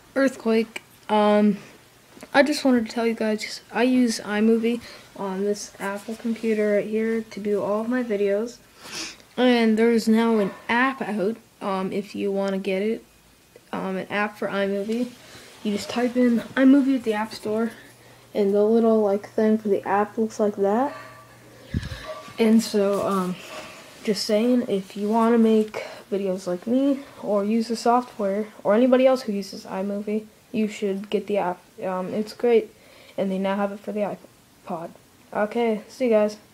Earthquake. I just wanted to tell you guys, I use iMovie on this Apple computer right here to do all of my videos. And there's now an app out, if you want to get it, an app for iMovie. You just type in iMovie at the App Store, and the little thing for the app looks like that. And so, just saying, if you want to make videos like me, or use the software, or anybody else who uses iMovie, you should get the app. It's great, and they now have it for the iPod. Okay, see you guys.